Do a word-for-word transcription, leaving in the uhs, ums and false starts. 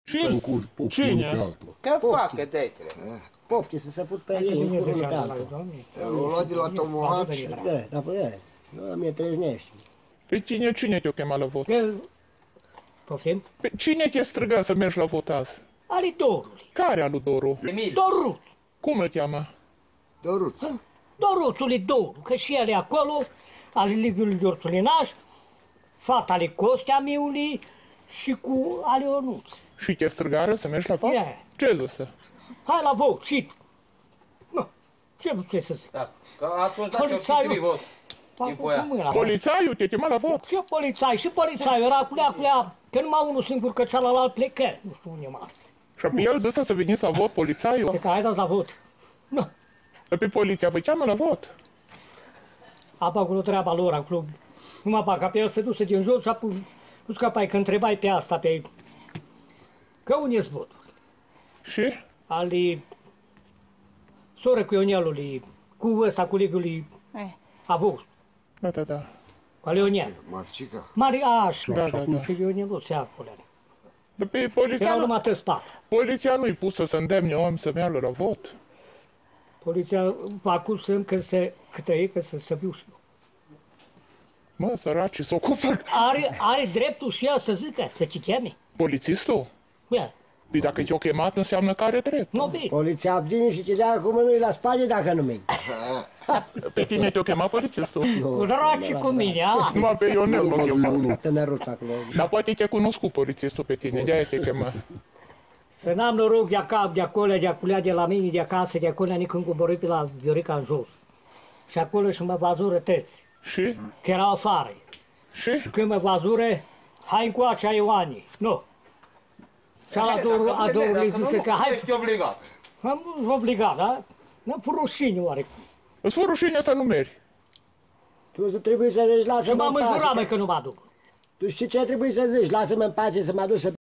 Și cine? Că facă, dă-i-te. Pofti să se put pe ei, în curul pe altul. O luat de la tomohat. Da, dar pe aia. Nu, mi-e treznești. Pe cine, cine te-o chema la vot? Poftim? Pe cine te striga să mergi la vot azi? Ali Dorului. Care alu Doru? Emil. Dorut. Cum îl cheamă? Dorut. Doruțul e Doru, că și el e acolo, al Liviului Giorțulinaș, fata lui Costea Miului și cu ale Ionuț. Și te strigară să mergi la vot? Ia. Ce zisă? Hai la vot, și... Nu, ce trebuie să zic? Da. Că atunci dacă Polițaiul- fi vot. Fac Timpul ăia. cu mâna. Polițaiul te chema la vot? Ce polițai? Și polițaiul era culea, culea, că numai unul singur, că celălalt plecă. Nu știu unde mars. Și pe el zisă să veniți la vot polițaiul? Că hai dați la vot. Nu, Pe poliția vă cheamă la vot? apa acolo treaba lor, acolo. Numai pa, ca pe el se duce din jos și apoi, nu scapai că întrebai pe asta, pe... Că unde e votul? Și? Ali soră cu Ionelului, cu ăsta, cu Liviului Avus, Da, da, da. cu Leonel. Marcica. Mari, așa, Da, da, da. și Ionelul se acolo. Dar pe poliția, Erau nu, numai tăți patru. poliția nu-i pusă să îndemne om să meargă la vot? Poliția acuzăm că se, câtă e, că să se viu și eu. Mă, săracii, se ocupă Are, are dreptul și el să zică, să ce cheme. polițistul? Ia, Păi dacă te-o chemat înseamnă că are drept. nu bine. Poliția vine și te dea cu mânuile la spate dacă nu mergi. Pe tine te-o chemat polițistul? Cu draci cu mine, a? Numai pe Ionel mă chema. Tânăruț acolo. Dar poate te cunoscut polițistul pe tine, de-aia te chema. Să n-am noroc de acolo, de acolo, de acolo, de la mine, de acasă, de acolo, nici când coborât pe la Viorica în jos. Și acolo și mă vazură tăți, Și? că erau afară. Și? Când mă vazură, hai încoace a Ioanii. Nu. Și a doru, a doru le zise că hai, Ești obligat. am obligat, da? N-am fost rușine oare. Îți fă rușine să nu mergi. Tu să trebuie să zici, Și lasă-mă m-am în înjurat, mă, pace. că nu mă aduc. Tu știi ce trebuie să zici? Lasă-mă în pace să mă duc să